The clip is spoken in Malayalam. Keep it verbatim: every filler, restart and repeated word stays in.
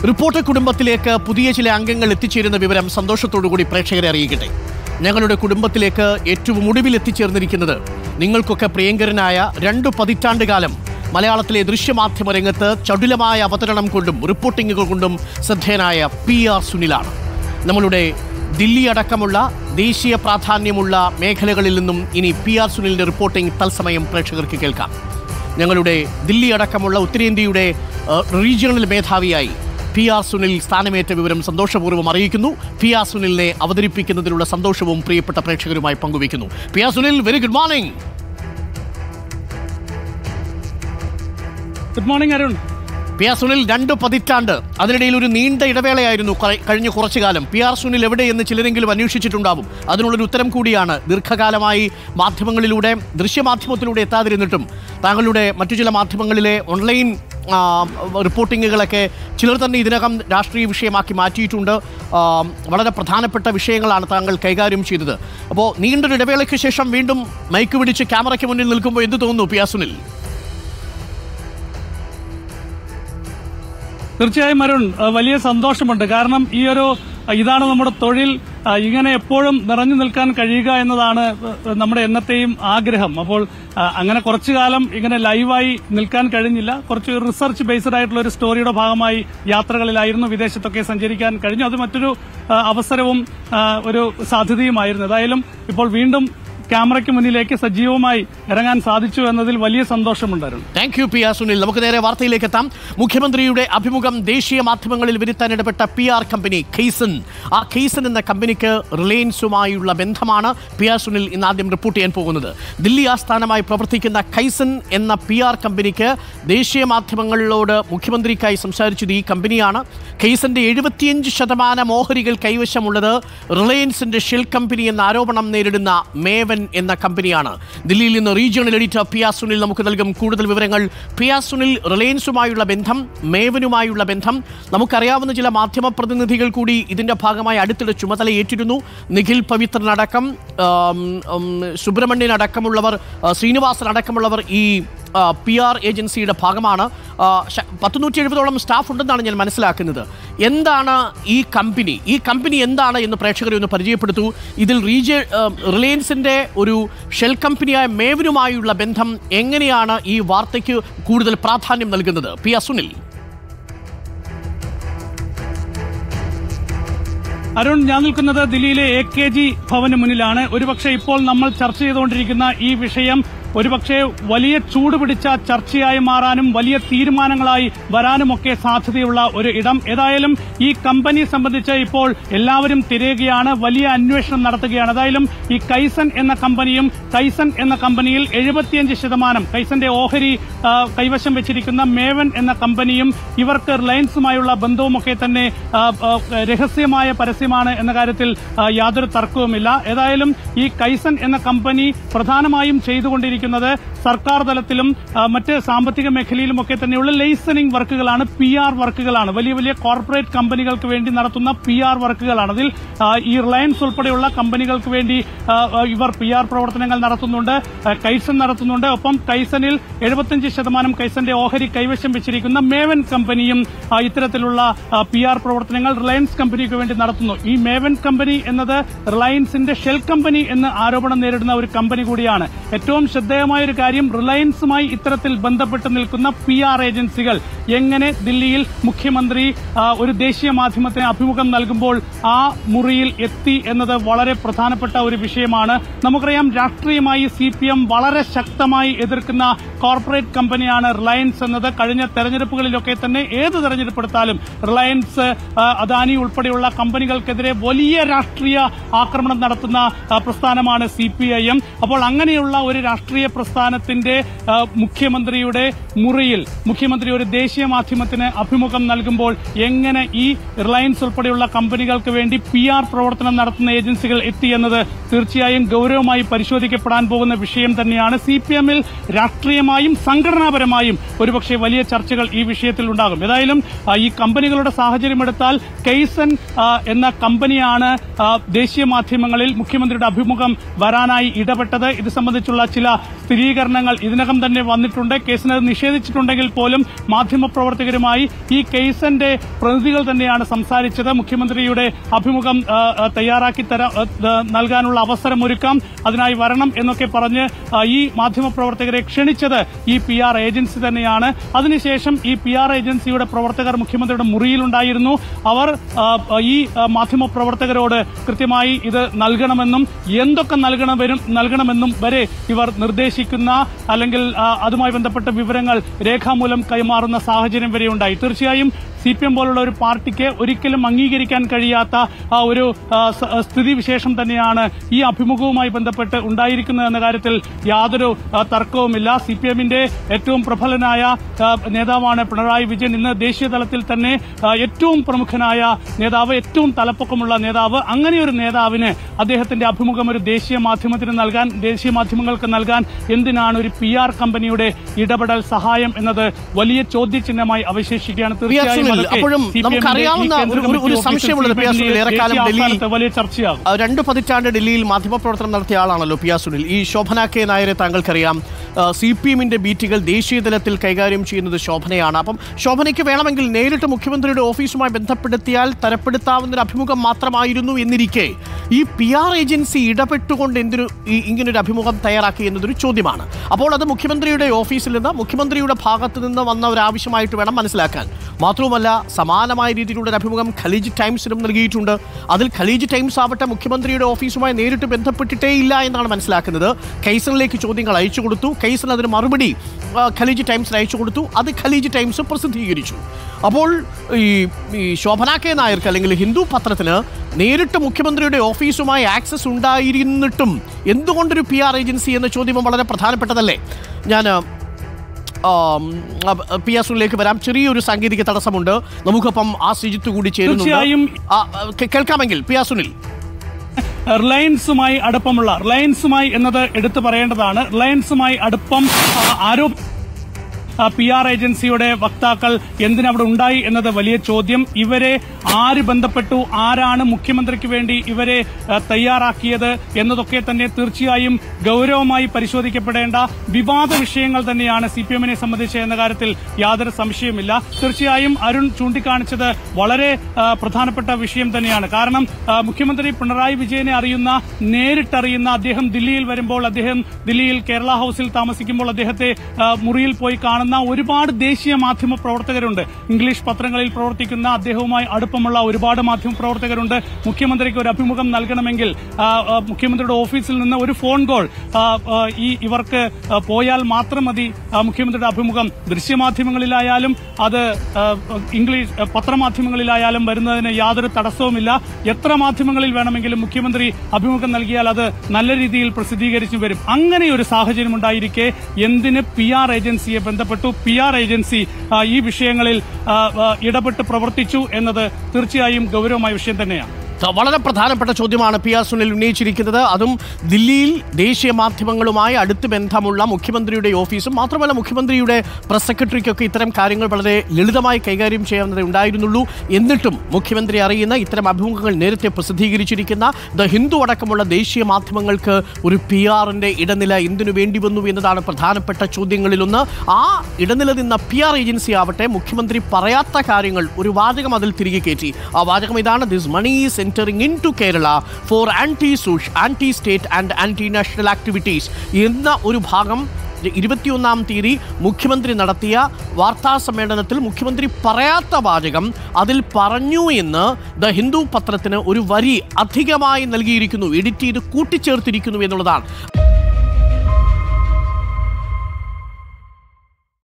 റിപ്പോർട്ടർ കുടുംബത്തിലേക്ക് പുതിയ ചില അംഗങ്ങൾ എത്തിച്ചേരുന്ന വിവരം സന്തോഷത്തോടുകൂടി പ്രേക്ഷകരെ അറിയിക്കട്ടെ. ഞങ്ങളുടെ കുടുംബത്തിലേക്ക് ഏറ്റവും ഒടുവിൽ എത്തിച്ചേർന്നിരിക്കുന്നത് നിങ്ങൾക്കൊക്കെ പ്രിയങ്കരനായ രണ്ടു പതിറ്റാണ്ട് കാലം മലയാളത്തിലെ ദൃശ്യമാധ്യമ രംഗത്ത് ചടുലമായ അവതരണം കൊണ്ടും റിപ്പോർട്ടിങ്ങുകൾ കൊണ്ടും ശ്രദ്ധേയനായ പി ആർ സുനിലാണ്. നമ്മളുടെ ദില്ലി അടക്കമുള്ള ദേശീയ പ്രാധാന്യമുള്ള മേഖലകളിൽ നിന്നും ഇനി പി ആർ സുനിലിൻ്റെ റിപ്പോർട്ടിംഗ് തത്സമയം പ്രേക്ഷകർക്ക് കേൾക്കാം. ഞങ്ങളുടെ ദില്ലി അടക്കമുള്ള ഉത്തരേന്ത്യയുടെ റീജിയണൽ മേധാവിയായി പി ആർ സുനിൽ സ്ഥാനമേറ്റ വിവരം സന്തോഷപൂർവ്വം അറിയിക്കുന്നു. പി ആർ സുനിലിനെ അവതരിപ്പിക്കുന്നതിലുള്ള സന്തോഷവും പ്രിയപ്പെട്ട പ്രേക്ഷകരുമായി പങ്കുവയ്ക്കുന്നു. P R Sunil, very good morning. Good morning Arun. P R Sunil, രണ്ട് പതിറ്റാണ്ട്, അതിനിടയിൽ ഒരു നീണ്ട ഇടവേളയായിരുന്നു കഴിഞ്ഞ കുറച്ചു കാലം. പി ആർ സുനിൽ എവിടെയെന്ന് ചിലരെങ്കിലും അന്വേഷിച്ചിട്ടുണ്ടാവും. അതിനുള്ളൊരു ഉത്തരം കൂടിയാണ്. ദീർഘകാലമായി മാധ്യമങ്ങളിലൂടെ, ദൃശ്യമാധ്യമത്തിലൂടെ എത്താതിരുന്നിട്ടും താങ്കളുടെ മറ്റു ചില മാധ്യമങ്ങളിലെ ഓൺലൈൻ റിപ്പോർട്ടിങ്ങുകളൊക്കെ ചിലർ തന്നെ ഇതിനകം രാഷ്ട്രീയ വിഷയമാക്കി മാറ്റിയിട്ടുണ്ട്. വളരെ പ്രധാനപ്പെട്ട വിഷയങ്ങളാണ് താങ്കൾ കൈകാര്യം ചെയ്തത്. അപ്പോൾ നീണ്ടൊരു ഇടവേളയ്ക്ക് ശേഷം വീണ്ടും മൈക്ക് പിടിച്ച് ക്യാമറയ്ക്ക് മുന്നിൽ നിൽക്കുമ്പോൾ എന്ത് തോന്നുന്നു പി ആർ സുനിൽ? തീർച്ചയായും അരുൺ, വലിയ സന്തോഷമുണ്ട്. കാരണം ഈ ഒരു ഇതാണ് നമ്മുടെ തൊഴിൽ. ഇങ്ങനെ എപ്പോഴും നിറഞ്ഞു നിൽക്കാൻ കഴിയുക എന്നതാണ് നമ്മുടെ എന്നത്തെയും ആഗ്രഹം. അപ്പോൾ അങ്ങനെ കുറച്ചു കാലം ഇങ്ങനെ ലൈവായി നിൽക്കാൻ കഴിഞ്ഞില്ല. കുറച്ച് റിസർച്ച് ബേസ്ഡ് ആയിട്ടുള്ള ഒരു സ്റ്റോറിയുടെ ഭാഗമായി യാത്രകളിലായിരുന്നു. വിദേശത്തൊക്കെ സഞ്ചരിക്കാൻ കഴിഞ്ഞു. അത് മറ്റൊരു അവസരവും ഒരു സാധ്യതയുമായിരുന്നു. ഏതായാലും ഇപ്പോൾ വീണ്ടും ക്യാമറയ്ക്ക് മുന്നിലേക്ക് സജീവമായി ഇറങ്ങാൻ സാധിച്ചു എന്നതിൽ വലിയ സന്തോഷമുണ്ടായിരുന്നു. Thank you P R Sunil. നമുക്ക് നേരെ വാർത്തയിലേക്ക് എത്താം. മുഖ്യമന്ത്രിയുടെ അഭിമുഖം ദേശീയ മാധ്യമങ്ങളിൽ വരുത്താൻ ഇടപെട്ട പി ആർ കമ്പനി കൈസൺ. ആ കൈസൺ എന്ന കമ്പനിക്ക് റിലയൻസുമായുള്ള ബന്ധമാണ് പി ആർ സുനിൽ ഇന്ന് ആദ്യം റിപ്പോർട്ട് ചെയ്യാൻ പോകുന്നത്. ദില്ലി ആസ്ഥാനമായി പ്രവർത്തിക്കുന്ന കൈസൺ എന്ന പി ആർ കമ്പനിക്ക് ദേശീയ മാധ്യമങ്ങളോട് മുഖ്യമന്ത്രിക്കായി സംസാരിച്ചത് ഈ കമ്പനിയാണ്. കൈസന്റെ എഴുപത്തിയഞ്ച് ശതമാനം ഓഹരികൾ കൈവശമുള്ളത് റിലയൻസിന്റെ ഷെൽ കമ്പനി എന്ന ആരോപണം നേരിടുന്ന മേവൻ എന്ന കമ്പനിയാണ്. ദില്ലിയിൽ നിന്ന് regional editor P R Sunil നമുക്ക് നൽകും കൂടുതൽ വിവരങ്ങൾ. പി ആർ സുനിൽ, റിലയൻസുമായുള്ള ബന്ധം, മേവനുമായുള്ള ബന്ധം, നമുക്കറിയാവുന്ന ചില മാധ്യമ പ്രതിനിധികൾ കൂടി ഇതിന്റെ ഭാഗമായി അടുത്തിടെ ചുമതല ഏറ്റിരുന്നു. നിഖിൽ പവിത്രനടക്കം, സുബ്രഹ്മണ്യൻ അടക്കമുള്ളവർ, ശ്രീനിവാസൻ അടക്കമുള്ളവർ ഈ പി ആർ ഏജൻസിയുടെ ഭാഗമാണ്. പത്തുനൂറ്റി എഴുപതോളം സ്റ്റാഫ് ഉണ്ടെന്നാണ് ഞാൻ മനസ്സിലാക്കുന്നത്. എന്താണ് ഈ കമ്പനി? ഈ കമ്പനി എന്താണ് എന്ന് പ്രേക്ഷകരെ ഒന്ന് പരിചയപ്പെടുത്തൂ. ഇതിൽ റീജിയ റിലയൻസിൻ്റെ ഒരു ഷെൽ കമ്പനിയായ മേവനുമായുള്ള ബന്ധം എങ്ങനെയാണ് ഈ വാർത്തയ്ക്ക് കൂടുതൽ പ്രാധാന്യം നൽകുന്നത്? P R Sunil. അരുൺ, ഞാൻ നിൽക്കുന്നത് ദില്ലിയിലെ എ കെ ജി ഭവന് മുന്നിലാണ്. ഒരുപക്ഷെ ഇപ്പോൾ നമ്മൾ ചർച്ച ചെയ്തുകൊണ്ടിരിക്കുന്ന ഈ വിഷയം ഒരുപക്ഷെ വലിയ ചൂടുപിടിച്ച ചർച്ചയായി മാറാനും വലിയ തീരുമാനങ്ങളായി വരാനുമൊക്കെ സാധ്യതയുള്ള ഒരു ഇടം. ഏതായാലും ഈ കമ്പനി സംബന്ധിച്ച് ഇപ്പോൾ എല്ലാവരും തിരയുകയാണ്, വലിയ അന്വേഷണം നടത്തുകയാണ്. ഏതായാലും ഈ കൈസൺ എന്ന കമ്പനിയും കൈസൺ എന്ന കമ്പനിയിൽ എഴുപത്തിയഞ്ച് ശതമാനം കൈസന്റെ ഓഹരി കൈവശം വെച്ചിരിക്കുന്ന മേവൻ എന്ന കമ്പനിയും ഇവർക്ക് റിലയൻസുമായുള്ള ബന്ധവുമൊക്കെ തന്നെ രഹസ്യമായ പരസ്യമാണ് എന്ന കാര്യത്തിൽ യാതൊരു തർക്കവുമില്ല. ഏതായാലും ഈ കൈസൺ എന്ന കമ്പനി പ്രധാനമായും ചെയ്തുകൊണ്ടിരിക്കുന്നത് സർക്കാർ തലത്തിലും മറ്റ് സാമ്പത്തിക മേഖലയിലുമൊക്കെ തന്നെയുള്ള ലൈസനിംഗ് വർക്കുകളാണ്, പി ആർ വർക്കുകളാണ്. വലിയ വലിയ കോർപ്പറേറ്റ് കമ്പനികൾക്ക് വേണ്ടി നടത്തുന്ന പി ആർ വർക്കുകളാണ്. അതിൽ ഈ റിലയൻസ് ഉൾപ്പെടെയുള്ള കമ്പനികൾക്ക് വേണ്ടി ഇവർ പി ആർ പ്രവർത്തനങ്ങൾ നടത്തുന്നുണ്ട്, കൈസൺ നടത്തുന്നുണ്ട്. ഒപ്പം കൈസണിൽ എഴുപത്തിയഞ്ച് ശതമാനം കൈസന്റെ ഓഹരി കൈവശം വെച്ചിരിക്കുന്ന മേവൻ കമ്പനിയും ഇത്തരത്തിലുള്ള പി ആർ പ്രവർത്തനങ്ങൾ റിലയൻസ് കമ്പനിക്ക് വേണ്ടി നടത്തുന്നു. ഈ മേവൻ കമ്പനി എന്നത് റിലയൻസിന്റെ ഷെൽ കമ്പനി എന്ന് ആരോപണം നേരിടുന്ന ഒരു കമ്പനി കൂടിയാണ്. ഏറ്റവും ശ്രദ്ധേയമായ ഒരു കാര്യം, റിലയൻസുമായി ഇത്തരത്തിൽ ബന്ധപ്പെട്ട് നിൽക്കുന്ന പി ആർ ഏജൻസികൾ എങ്ങനെ ദില്ലിയിൽ മുഖ്യമന്ത്രി ഒരു ദേശീയ മാധ്യമത്തിന് അഭിമുഖം നൽകുമ്പോൾ ആ മുറിയിൽ എത്തി എന്നത് വളരെ പ്രധാനപ്പെട്ട ഒരു വിഷയമാണ്. നമുക്കറിയാം, രാഷ്ട്രീയമായി സി പി എം വളരെ ശക്തമായി എതിർക്കുന്ന കോർപ്പറേറ്റ് കമ്പനിയാണ് റിലയൻസ് എന്നത്. കഴിഞ്ഞ തെരഞ്ഞെടുപ്പുകളിലൊക്കെ തന്നെ ഏത് തെരഞ്ഞെടുപ്പെടുത്താലും റിലയൻസ്, അദാനി ഉൾപ്പെടെയുള്ള കമ്പനികൾക്കെതിരെ വലിയ രാഷ്ട്രീയ ആക്രമണം നടത്തുന്ന പ്രസ്ഥാനമാണ് സി പി ഐ എം. അപ്പോൾ അങ്ങനെയുള്ള ഒരു രാഷ്ട്രീയ പ്രസ്ഥാനത്തിന്റെ മുഖ്യമന്ത്രിയുടെ മുറിയിൽ മുഖ്യമന്ത്രി ഒരു ദേശീയ മാധ്യമത്തിന് അഭിമുഖം നൽകുമ്പോൾ എങ്ങനെ ഈ റിലയൻസ് ഉൾപ്പെടെയുള്ള കമ്പനികൾക്ക് വേണ്ടി പി ആർ പ്രവർത്തനം നടത്തുന്ന ഏജൻസികൾ എത്തിയെന്നത് തീർച്ചയായും ഗൌരവമായി പരിശോധിക്കപ്പെടാൻ പോകുന്ന വിഷയം തന്നെയാണ്. സി പി എമ്മിൽ രാഷ്ട്രീയ നയപരമായും സംഘടനാപരമായും ഒരുപക്ഷെ വലിയ ചർച്ചകൾ ഈ വിഷയത്തിൽ ഉണ്ടാകും. ഏതായാലും ഈ കമ്പനികളുടെ സാഹചര്യം എടുത്താൽ കെയ്സൺ എന്ന കമ്പനിയാണ് ദേശീയ മാധ്യമങ്ങളിൽ മുഖ്യമന്ത്രിയുടെ അഭിമുഖം വരാനായി ഇടപെട്ടത്. ഇത് സംബന്ധിച്ചുള്ള ചില സ്ഥിരീകരണങ്ങൾ ഇതിനകം തന്നെ വന്നിട്ടുണ്ട്. കേസിന് നിഷേധിച്ചിട്ടുണ്ടെങ്കിൽ പോലും മാധ്യമപ്രവർത്തകരുമായി ഈ കെയ്സന്റെ പ്രതിനിധികൾ തന്നെയാണ് സംസാരിച്ചത്. മുഖ്യമന്ത്രിയുടെ അഭിമുഖം തയ്യാറാക്കി തരാ നൽകാനുള്ള അവസരമൊരുക്കാം, അതിനായി വരണം എന്നൊക്കെ പറഞ്ഞ് ഈ മാധ്യമപ്രവർത്തകരെ ക്ഷണിച്ചത് ഈ പി ആർ ഏജൻസി തന്നെയാണ്. അതിനുശേഷം ഈ പി ആർ ഏജൻസിയുടെ പ്രവർത്തകർ മുഖ്യമന്ത്രിയുടെ മുറിയിലുണ്ടായിരുന്നു. അവർ ഈ മാധ്യമപ്രവർത്തകരോട് കൃത്യമായി ഇത് നൽകണമെന്നും എന്തൊക്കെ നൽകണമെന്നും നൽകണമെന്നും വരെ ഇവർ നിർദ്ദേശിക്കുന്ന അല്ലെങ്കിൽ അതുമായി ബന്ധപ്പെട്ട വിവരങ്ങൾ രേഖാമൂലം കൈമാറുന്ന സാഹചര്യം വരെ ഉണ്ടായി. തീർച്ചയായും സി പി എം പോലുള്ള ഒരു പാർട്ടിക്ക് ഒരിക്കലും അംഗീകരിക്കാൻ കഴിയാത്ത ഒരു സ്ഥിതിവിശേഷം തന്നെയാണ് ഈ അഭിമുഖവുമായി ബന്ധപ്പെട്ട് ഉണ്ടായിരിക്കുന്നത് എന്ന കാര്യത്തിൽ യാതൊരു തർക്കവുമില്ല. സി പി എമ്മിന്റെ ഏറ്റവും പ്രബലനായ നേതാവാണ് പിണറായി വിജയൻ. ഇന്ന് ദേശീയ തലത്തിൽ തന്നെ ഏറ്റവും പ്രമുഖനായ നേതാവ്, ഏറ്റവും തലപ്പൊക്കമുള്ള നേതാവ്. അങ്ങനെയൊരു നേതാവിന് അദ്ദേഹത്തിന്റെ അഭിമുഖം ഒരു ദേശീയ മാധ്യമത്തിന് നൽകാൻ, ദേശീയ മാധ്യമങ്ങൾക്ക് നൽകാൻ എന്തിനാണ് ഒരു പി ആർ കമ്പനിയുടെ ഇടപെടൽ സഹായം എന്നത് വലിയ ചോദ്യചിഹ്നമായി അവശേഷിക്കുകയാണ്. തീർച്ചയായും അപ്പോഴും നമുക്കറിയാവുന്ന ഒരു സംശയമുള്ളത് പി ആർ സുനിൽ ഏറെക്കാലം ഡൽഹിയിൽ വലിയ ചർച്ചയാകും. രണ്ട് പതിറ്റാണ്ട് ഡൽഹിയിൽ മാധ്യമപ്രവർത്തനം നടത്തിയ ആളാണല്ലോ പി ആർ സുനിൽ. ഈ ശോഭന കെ നായരെ താങ്കൾക്കറിയാം. സി പി എമ്മിന്റെ ബീറ്റുകൾ ദേശീയ തലത്തിൽ കൈകാര്യം ചെയ്യുന്നത് ശോഭനയാണ്. അപ്പം ശോഭനയ്ക്ക് വേണമെങ്കിൽ നേരിട്ട് മുഖ്യമന്ത്രിയുടെ ഓഫീസുമായി ബന്ധപ്പെടുത്തിയാൽ തരപ്പെടുത്താവുന്ന ഒരു അഭിമുഖം മാത്രമായിരുന്നു എന്നിരിക്കെ ഈ പി ആർ ഏജൻസി ഇടപെട്ടുകൊണ്ട് എന്തിനു ഇങ്ങനൊരു അഭിമുഖം തയ്യാറാക്കി എന്നതൊരു ചോദ്യമാണ്. അപ്പോൾ അത് മുഖ്യമന്ത്രിയുടെ ഓഫീസിൽ നിന്ന്, മുഖ്യമന്ത്രിയുടെ ഭാഗത്ത് നിന്ന് വന്ന ഒരു ആവശ്യമായിട്ട് വേണം മനസ്സിലാക്കാൻ. മാത്രവുമല്ല, സമാനമായ രീതിയിലുള്ള ഒരു അഭിമുഖം ഖലീജ് ടൈംസിനും നൽകിയിട്ടുണ്ട്. അതിൽ ഖലീജ് ടൈംസ് ആവട്ടെ മുഖ്യമന്ത്രിയുടെ ഓഫീസുമായി നേരിട്ട് ബന്ധപ്പെട്ടിട്ടേ ഇല്ല എന്നാണ് മനസ്സിലാക്കുന്നത്. കെയ്സണിലേക്ക് ചോദ്യങ്ങൾ അയച്ചു കൊടുത്തു. കെയ്സൺ അതിന് മറുപടി ഖലീജ് ടൈംസിന് അയച്ചു കൊടുത്തു. അത് ഖലീജ് ടൈംസ് പ്രസിദ്ധീകരിച്ചു. അപ്പോൾ ഈ ശോഭന കെ നായർക്ക് അല്ലെങ്കിൽ ഹിന്ദു പത്രത്തിന് നേരിട്ട് മുഖ്യമന്ത്രിയുടെ ഓഫീസുമായി ആക്സസ് ഉണ്ടായിരുന്നിട്ടും എന്തുകൊണ്ടൊരു പി ആർ ഏജൻസി എന്ന ചോദ്യം വളരെ പ്രധാനപ്പെട്ടതല്ലേ? ഞാൻ പി ആർ സുനിലേക്ക് വരാം. ചെറിയൊരു സാങ്കേതിക തടസ്സമുണ്ട്. നമുക്കൊപ്പം ആ ശ്രീജിത്ത് കൂടി ചേരുന്നുണ്ട്. കേൾക്കാമെങ്കിൽ പി ആർ സുനിൽ. റിലയൻസുമായി അടുപ്പമുള്ള റിലയൻസുമായി എന്നത് എടുത്തു പറയേണ്ടതാണ്. റിലയൻസുമായി അടുപ്പം ആരോപ പി ആർ ഏജൻസിയുടെ വക്താക്കൾ എന്തിനവിടെ ഉണ്ടായി എന്നത് വലിയ ചോദ്യം. ഇവരെ ആര് ബന്ധപ്പെട്ടു, ആരാണ് മുഖ്യമന്ത്രിക്ക് വേണ്ടി ഇവരെ തയ്യാറാക്കിയത് എന്നതൊക്കെ തന്നെ തീർച്ചയായും ഗൌരവമായി പരിശോധിക്കപ്പെടേണ്ട വിവാദ വിഷയങ്ങൾ തന്നെയാണ് സി പി എമ്മിനെ സംബന്ധിച്ച് എന്ന കാര്യത്തിൽ യാതൊരു സംശയവുമില്ല. തീർച്ചയായും അരുൺ ചൂണ്ടിക്കാണിച്ചത് വളരെ പ്രധാനപ്പെട്ട വിഷയം തന്നെയാണ്. കാരണം മുഖ്യമന്ത്രി പിണറായി വിജയനെ അറിയുന്ന, നേരിട്ടറിയുന്ന, അദ്ദേഹം ദില്ലിയിൽ വരുമ്പോൾ, അദ്ദേഹം ദില്ലിയിൽ കേരള ഹൌസിൽ താമസിക്കുമ്പോൾ അദ്ദേഹത്തെ മുറിയിൽ പോയി കാണുന്ന ഒരുപാട് ദേശീയ മാധ്യമ പ്രവർത്തകരുണ്ട്. ഇംഗ്ലീഷ് പത്രങ്ങളിൽ പ്രവർത്തിക്കുന്ന, അദ്ദേഹവുമായി അടുപ്പമുള്ള ഒരുപാട് മാധ്യമ പ്രവർത്തകരുണ്ട്. മുഖ്യമന്ത്രിക്ക് ഒരു അഭിമുഖം നൽകണമെങ്കിൽ മുഖ്യമന്ത്രിയുടെ ഓഫീസിൽ നിന്ന് ഒരു ഫോൺ കോൾ ഈ ഇവർക്ക് പോയാൽ മാത്രം മതി മുഖ്യമന്ത്രിയുടെ അഭിമുഖം ദൃശ്യമാധ്യമങ്ങളിലായാലും അത് ഇംഗ്ലീഷ് പത്രമാധ്യമങ്ങളിലായാലും വരുന്നതിന് യാതൊരു തടസ്സവുമില്ല. എത്ര മാധ്യമങ്ങളിൽ വേണമെങ്കിലും മുഖ്യമന്ത്രി അഭിമുഖം നൽകിയാൽ അത് നല്ല രീതിയിൽ പ്രസിദ്ധീകരിച്ചു വരും. അങ്ങനെ ഒരു സാഹചര്യം ഉണ്ടായിരിക്കെ എന്തിന് പി ആർ ഏജൻസിയെ ബന്ധപ്പെട്ടു, പി ആർ ഏജൻസി ഈ വിഷയങ്ങളിൽ ഇടപെട്ട് പ്രവർത്തിച്ചു എന്നത് തീർച്ചയായും ഗൌരവമായ വിഷയം തന്നെയാണ്. വളരെ പ്രധാനപ്പെട്ട ചോദ്യമാണ് പി ആർ സുനിൽ ഉന്നയിച്ചിരിക്കുന്നത്. അതും ദില്ലിയിൽ ദേശീയ മാധ്യമങ്ങളുമായി അടുത്ത് ബന്ധമുള്ള മുഖ്യമന്ത്രിയുടെ ഓഫീസും മാത്രമല്ല മുഖ്യമന്ത്രിയുടെ പ്രസ് സെക്രട്ടറിക്കൊക്കെ ഇത്തരം കാര്യങ്ങൾ വളരെ ലളിതമായി കൈകാര്യം ചെയ്യാവുന്നതേ ഉണ്ടായിരുന്നുള്ളൂ. എന്നിട്ടും മുഖ്യമന്ത്രി അറിയുന്ന ഇത്തരം അഭിമുഖങ്ങൾ നേരത്തെ പ്രസിദ്ധീകരിച്ചിരിക്കുന്ന ദ ഹിന്ദു അടക്കമുള്ള ദേശീയ മാധ്യമങ്ങൾക്ക് ഒരു പി ആറിന്റെ ഇടനില എന്തിനു വേണ്ടി വന്നു എന്നതാണ് പ്രധാനപ്പെട്ട ചോദ്യങ്ങളിലൊന്ന്. ആ ഇടനില നിന്ന പി ആർ ഏജൻസി ആവട്ടെ മുഖ്യമന്ത്രി പറയാത്ത കാര്യങ്ങൾ ഒരു വാചകം അതിൽ തിരികെ കയറ്റി. ആ വാചകം ഇതാണ്: this money is entering into Kerala for anti-social, anti-state and anti-national activities എന്ന ഒരു ഭാഗം ഇരുപത്തിയൊന്നാം തീയതി മുഖ്യമന്ത്രി നടത്തിയ വാർത്താ സമ്മേളനത്തിൽ മുഖ്യമന്ത്രി പറയാത്ത വാചകം അതിൽ പറഞ്ഞു എന്ന് ദ ഹിന്ദു പത്രത്തിന് ഒരു വരി അധികമായി നൽകിയിരിക്കുന്നു, എഡിറ്റ് ചെയ്ത് കൂട്ടിച്ചേർത്തിരിക്കുന്നു എന്നുള്ളതാണ്.